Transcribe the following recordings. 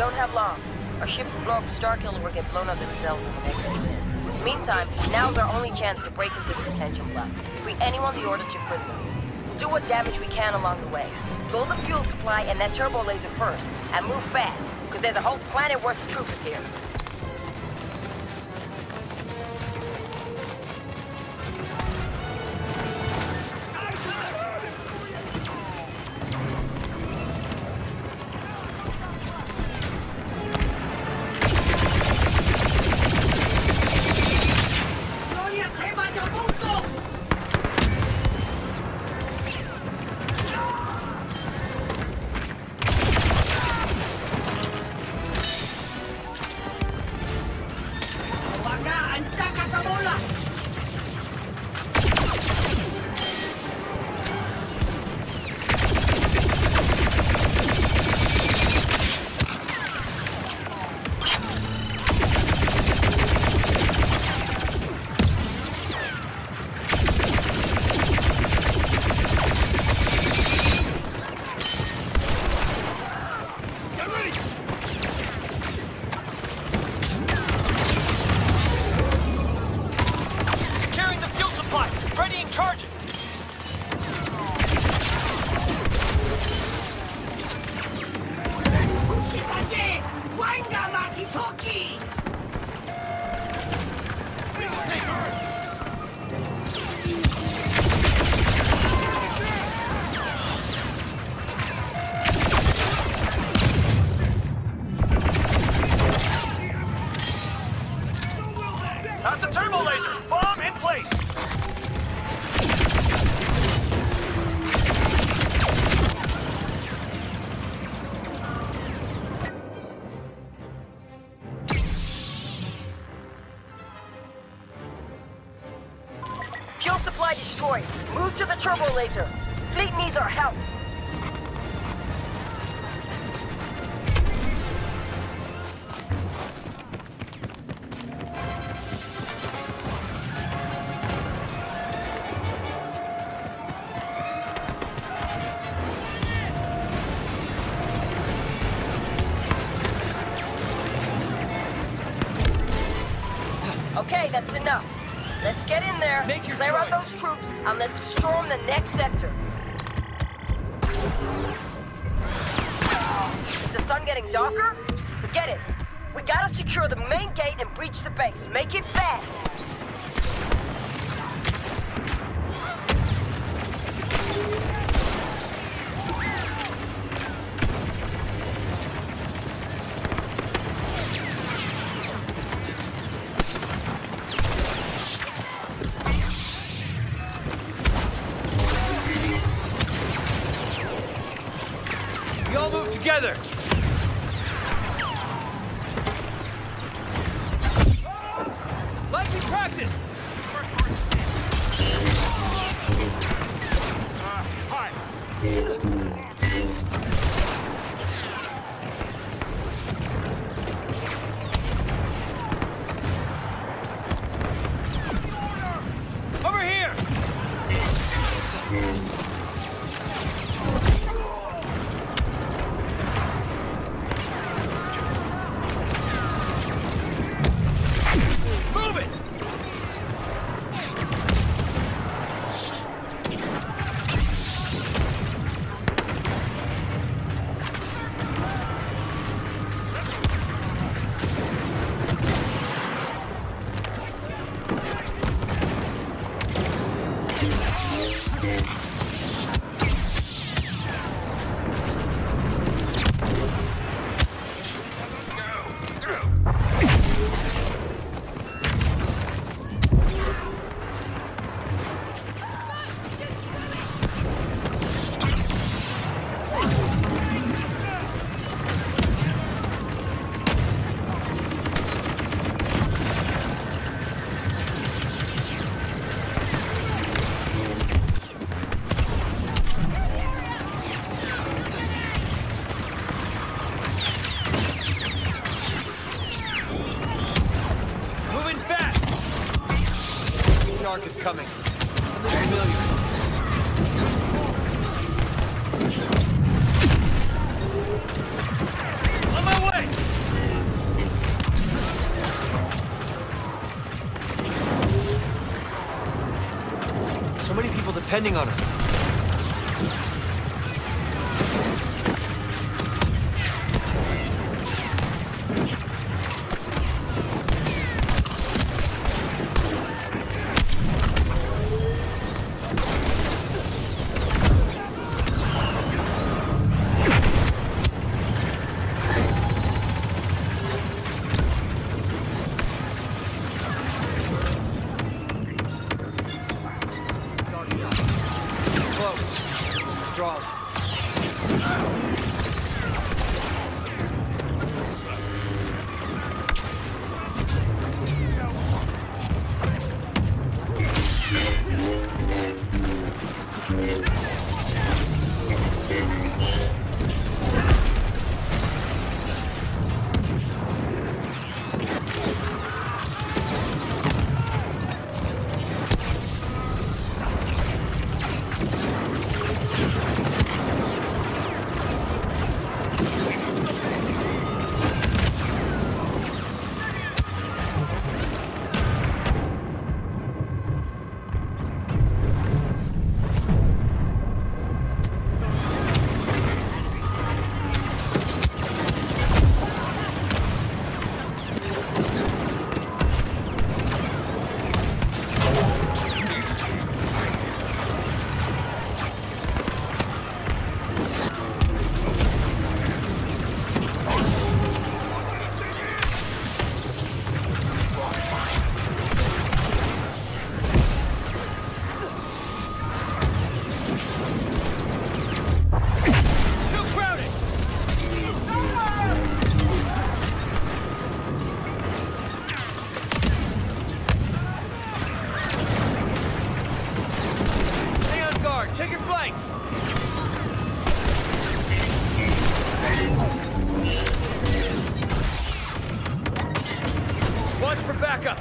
don't have long. Our ship will blow up Starkiller or get blown up themselves in the next few minutes. Meantime, now's our only chance to break into the detention block. Free anyone the Order took prisoner. We'll do what damage we can along the way. Blow the fuel supply and that turbo laser first, and move fast, because there's a whole planet worth of troopers here. Fuel supply destroyed. Move to the turbo laser. Fleet needs our help. Okay, that's enough. Let's get in there, clear out those troops, and let's storm the next sector. Is the sun getting darker? Forget it. We gotta secure the main gate and breach the base. Make it fast. We all move together! Lightning practice! Hi. Over here! Move it! Moving fast! Shark is coming. Something familiar. On my way! depending on us. Strong. Check your flanks! Watch for backup!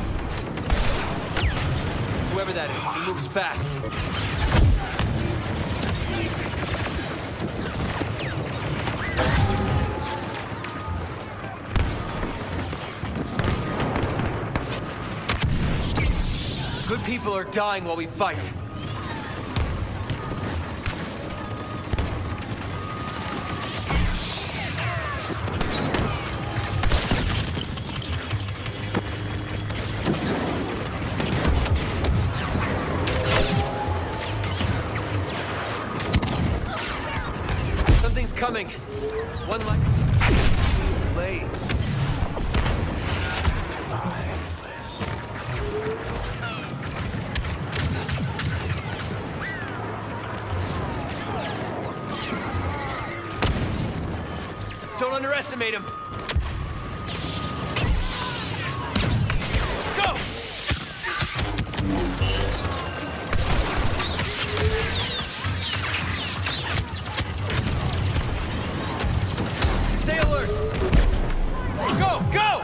Whoever that is, he moves fast. Good people are dying while we fight. Something's coming. One light. Blades. Don't underestimate him. Go! Stay alert. Go, go!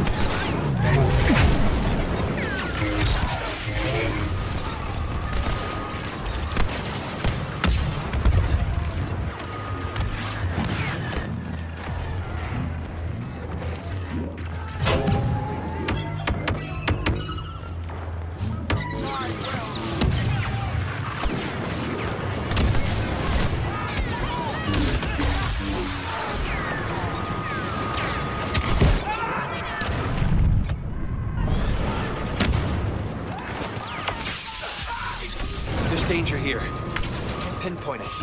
There's danger here. Pinpoint it.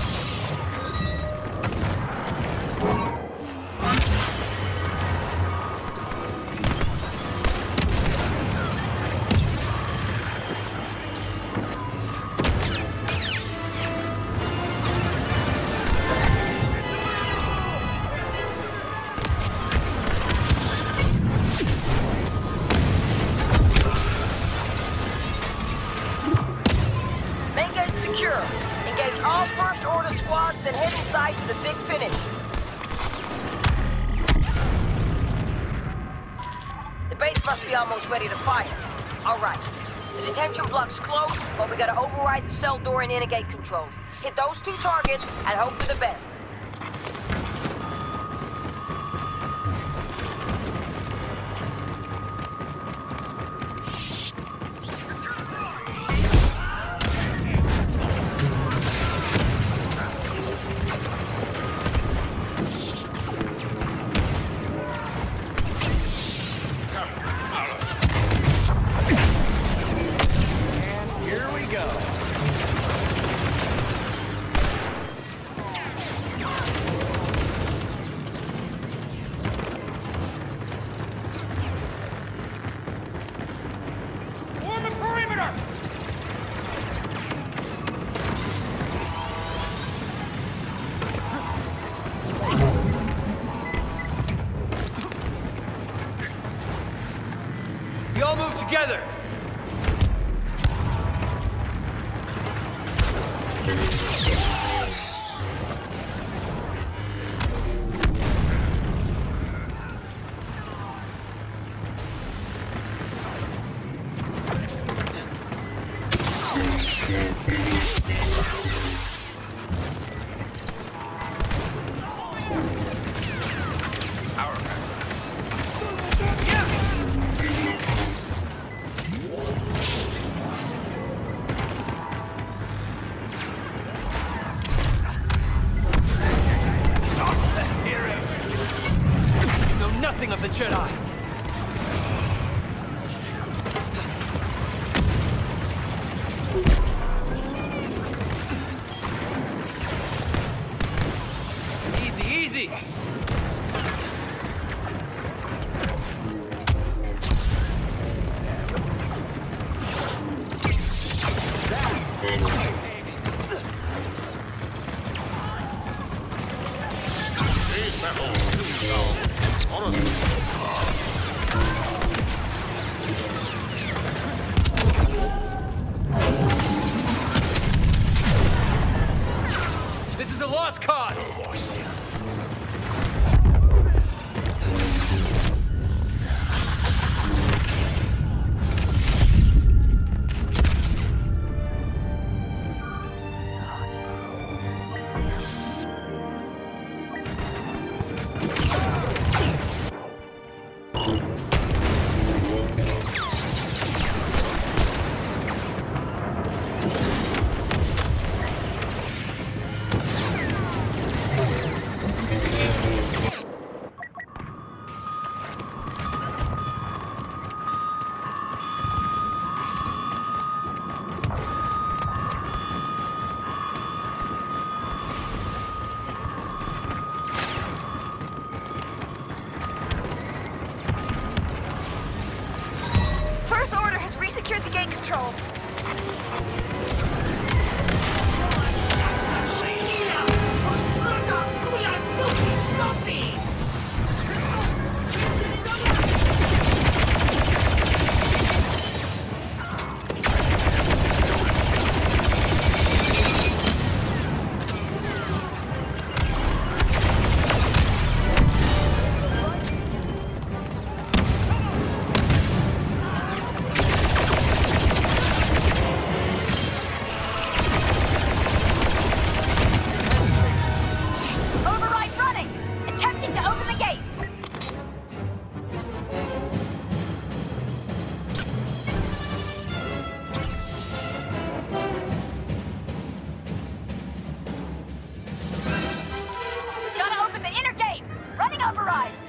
Engage all First Order squads, then head inside to the big finish. The base must be almost ready to fire. All right. The detention block's closed, but we gotta override the cell door and inner gate controls. Hit those two targets and hope for the best. Work together! Nothing of the Jedi! Easy, easy! This is a lost cause! First Order has resecured the gate controls. Override!